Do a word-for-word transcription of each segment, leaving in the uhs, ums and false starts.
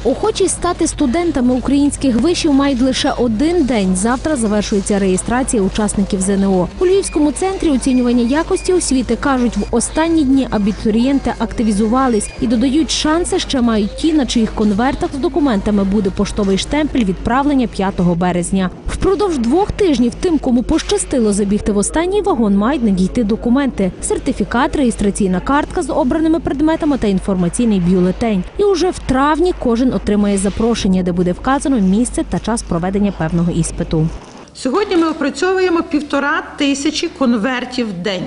Охочі стати студентами українських вишів мають лише один день. Завтра завершується реєстрація учасників ЗНО. У Львівському центрі оцінювання якості освіти кажуть, в останні дні абітурієнти активізувались і додають, шанси ще мають ті, на чиїх конвертах з документами буде поштовий штемпель відправлення п'ятого березня. Впродовж двох тижнів тим, кому пощастило забігти в останній вагон, мають надійти документи – сертифікат, реєстраційна картка з обраними предметами та інформаційний бюлетень. І уже в травні кожен отримає запрошення, де буде вказано місце та час проведення певного іспиту. Сьогодні ми опрацьовуємо півтора тисячі конвертів в день.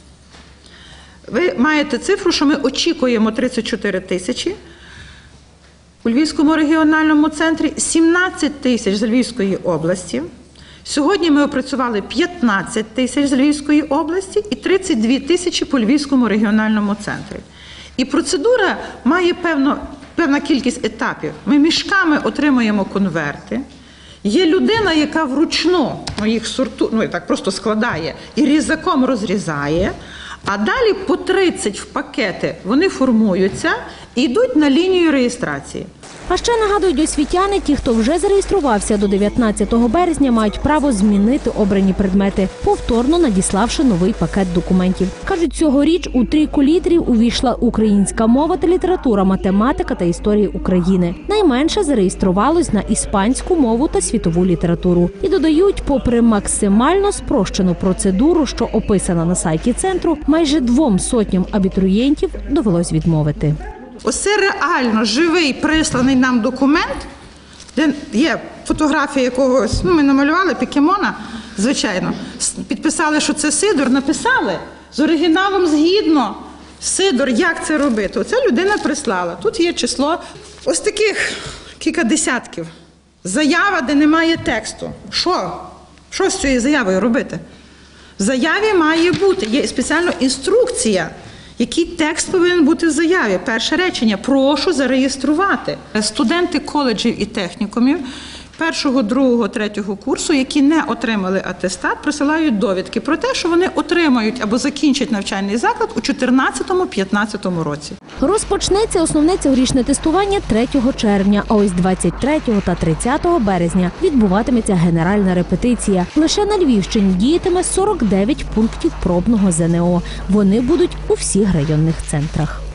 Ви маєте цифру, що ми очікуємо тридцять чотири тисячі. У Львівському регіональному центрі сімнадцять тисяч з Львівської області. Сьогодні ми опрацювали п'ятнадцять тисяч з Львівської області і тридцять дві тисячі по Львівському регіональному центрі. І процедура має певно, певна кількість етапів. Ми мішками отримуємо конверти. Є людина, яка вручну ну, їх сорту, ну, так просто складає і різаком розрізає, а далі по тридцять в пакети вони формуються і йдуть на лінію реєстрації. А ще нагадують освітяни, ті, хто вже зареєструвався до дев'ятнадцятого березня, мають право змінити обрані предмети, повторно надіславши новий пакет документів. Кажуть, цьогоріч у трійку лідерів увійшла українська мова та література, математика та історія України. Найменше зареєструвалось на іспанську мову та світову літературу. І додають, попри максимально спрощену процедуру, що описана на сайті центру, майже двом сотням абітурієнтів довелось відмовити. Оце реально живий присланий нам документ, де є фотографія якогось, ну ми намалювали покемона, звичайно, підписали, що це Сидор, написали з оригіналом згідно, Сидор, як це робити. Оце людина прислала. Тут є число ось таких кілька десятків. Заява, де немає тексту. Що? Що з цією заявою робити? В заяві має бути, є спеціальна інструкція, який текст повинен бути в заяві. Перше речення – прошу зареєструвати. Студенти коледжів і технікумів першого, другого, третього курсу, які не отримали атестат, присилають довідки про те, що вони отримають або закінчать навчальний заклад у чотирнадцятому-п'ятнадцятому році. Розпочнеться основне цьогорічне тестування третього червня, а ось двадцять третього та тридцятого березня відбуватиметься генеральна репетиція. Лише на Львівщині діятиме сорок дев'ять пунктів пробного ЗНО. Вони будуть у всіх районних центрах.